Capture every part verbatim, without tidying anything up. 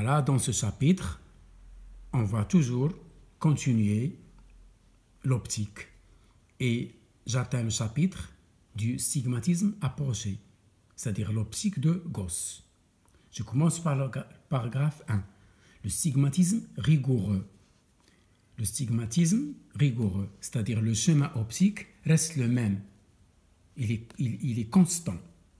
Là, dans ce chapitre, on va toujours continuer l'optique. Et j'atteins le chapitre du stigmatisme approché, c'est-à-dire l'optique de Gauss. Je commence par le paragraphe un. Le stigmatisme rigoureux. Le stigmatisme rigoureux, c'est-à-dire le schéma optique, reste le même. Il est, il, il est constant.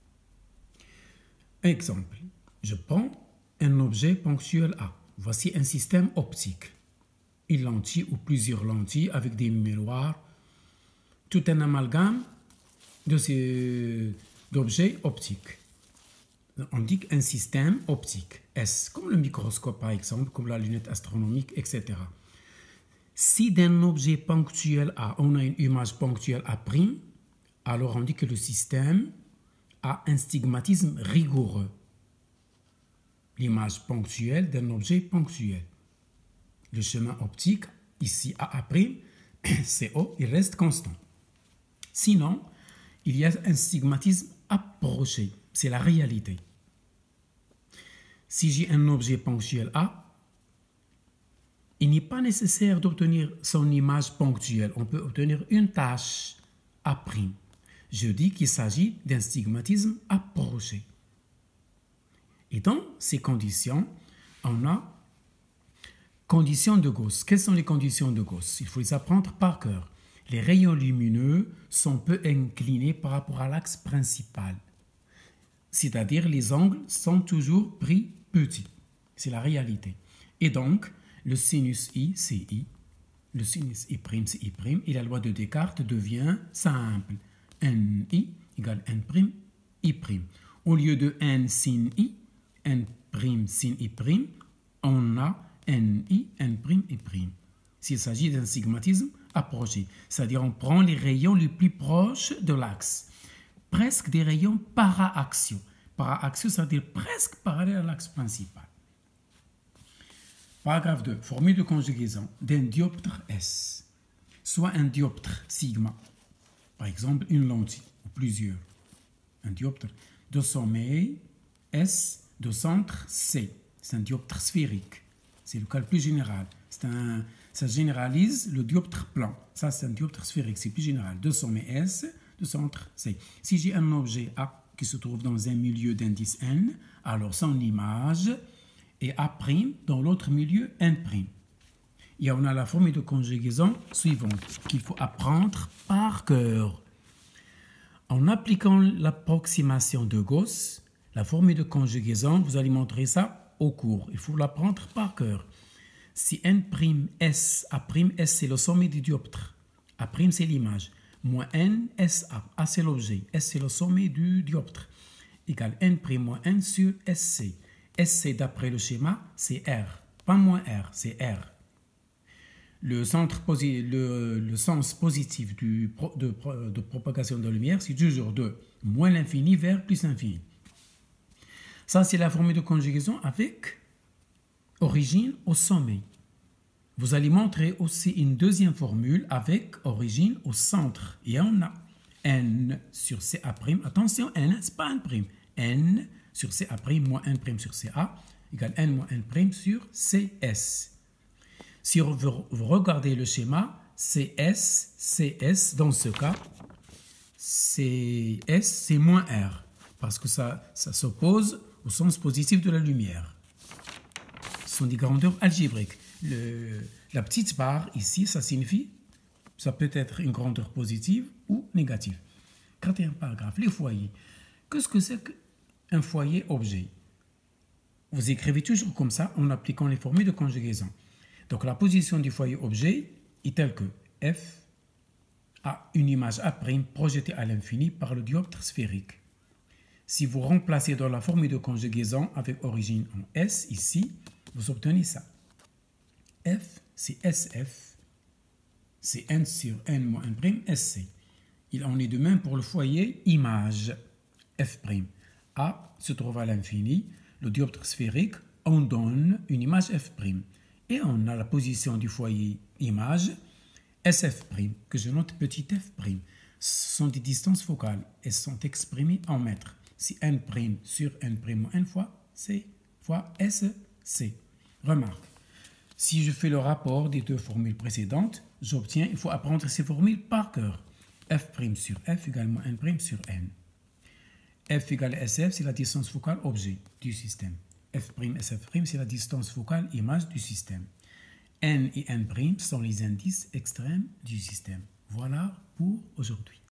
Exemple, je prends un objet ponctuel A. Voici un système optique. Une lentille ou plusieurs lentilles avec des miroirs. Tout un amalgame de ces, d'objets optiques. On dit un système optique, S, comme le microscope par exemple, comme la lunette astronomique, et cetera. Si d'un objet ponctuel A, on a une image ponctuelle A', alors on dit que le système a un stigmatisme rigoureux. L'image ponctuelle d'un objet ponctuel. Le chemin optique, ici A', C O, il reste constant. Sinon, il y a un stigmatisme approché. C'est la réalité. Si j'ai un objet ponctuel A, il n'est pas nécessaire d'obtenir son image ponctuelle. On peut obtenir une tâche A'. Je dis qu'il s'agit d'un stigmatisme approché. Et dans ces conditions, on a conditions de Gauss. Quelles sont les conditions de Gauss? Il faut les apprendre par cœur. Les rayons lumineux sont peu inclinés par rapport à l'axe principal. C'est-à-dire les angles sont toujours pris petits. C'est la réalité. Et donc, le sinus I, c'est I. Le sinus I', c'est I'. Et la loi de Descartes devient simple. N I égale N', I'. Au lieu de N sin I, N' sin I', on a N I, N', I'. S'il s'agit d'un stigmatisme approché, c'est-à-dire on prend les rayons les plus proches de l'axe, presque des rayons para-axiaux. Para-axiaux, c'est-à-dire presque parallèles à l'axe principal. Paragraphe deux. Formule de conjugaison d'un dioptre S, soit un dioptre sigma, par exemple une lentille ou plusieurs. Un dioptre de sommeil S, de centre C. C'est un dioptre sphérique. C'est le cas le plus général. C'est un, ça généralise le dioptre plan. Ça, c'est un dioptre sphérique. C'est plus général. De sommet S, de centre C. Si j'ai un objet A qui se trouve dans un milieu d'indice N, alors son image est A' dans l'autre milieu N'. Et on a la formule de conjugaison suivante qu'il faut apprendre par cœur. En appliquant l'approximation de Gauss, la formule de conjugaison, vous allez montrer ça au cours. Il faut l'apprendre par cœur. Si N', A', S c'est le sommet du dioptre, A' c'est l'image, moins N, S A, A c'est l'objet, S c'est le sommet du dioptre, égale N' moins N sur S C. S C d'après le schéma, c'est R, pas moins R, c'est R. Le, centre posi- le, le sens positif du, de, de propagation de la lumière, c'est toujours de moins l'infini vers plus l'infini. Ça, c'est la formule de conjugaison avec origine au sommet. Vous allez montrer aussi une deuxième formule avec origine au centre. Et on a N sur C A'. Attention, N, ce n'est pas N'. N sur C A' moins N' sur C A égale N moins N' sur C S. Si vous regardez le schéma, C S, C S, dans ce cas, C S, c'est moins R, parce que ça, ça s'oppose au sens positif de la lumière. Ce sont des grandeurs algébriques. Le, la petite barre ici, ça signifie, ça peut être une grandeur positive ou négative. Quatrième paragraphe, les foyers. Qu'est-ce que c'est qu'un foyer objet? Vous écrivez toujours comme ça en appliquant les formules de conjugaison. Donc la position du foyer objet est telle que F a une image A' projetée à l'infini par le dioptre sphérique. Si vous remplacez dans la formule de conjugaison avec origine en S ici, vous obtenez ça. F, c'est S F, c'est N sur N moins N', S C. Il en est de même pour le foyer image, F'. A se trouve à l'infini, le dioptre sphérique, on donne une image F'. Et on a la position du foyer image, S F', que je note petit f'. Ce sont des distances focales, elles sont exprimées en mètres. Si N' sur N' moins N fois C fois S C. Remarque, si je fais le rapport des deux formules précédentes, j'obtiens, il faut apprendre ces formules par cœur. F' sur F égale moins N' sur N. F égale S F, c'est la distance focale objet du système. F' S F', c'est la distance focale image du système. N et N' sont les indices extrêmes du système. Voilà pour aujourd'hui.